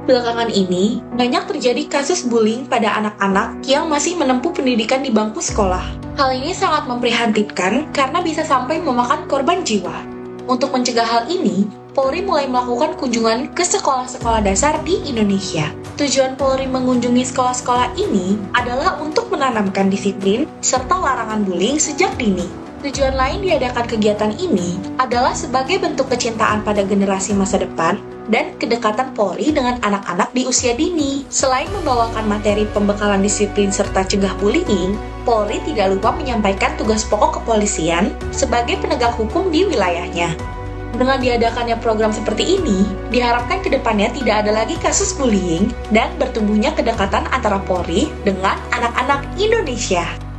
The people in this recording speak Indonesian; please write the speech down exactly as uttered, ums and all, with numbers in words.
Belakangan ini, banyak terjadi kasus bullying pada anak-anak yang masih menempuh pendidikan di bangku sekolah. Hal ini sangat memprihatinkan karena bisa sampai memakan korban jiwa. Untuk mencegah hal ini, Polri mulai melakukan kunjungan ke sekolah-sekolah dasar di Indonesia. Tujuan Polri mengunjungi sekolah-sekolah ini adalah untuk menanamkan disiplin serta larangan bullying sejak dini. Tujuan lain diadakan kegiatan ini adalah sebagai bentuk kecintaan pada generasi masa depan dan kedekatan Polri dengan anak-anak di usia dini. Selain membawakan materi pembekalan disiplin serta cegah bullying, Polri tidak lupa menyampaikan tugas pokok kepolisian sebagai penegak hukum di wilayahnya. Dengan diadakannya program seperti ini, diharapkan kedepannya tidak ada lagi kasus bullying dan bertumbuhnya kedekatan antara Polri dengan anak-anak Indonesia.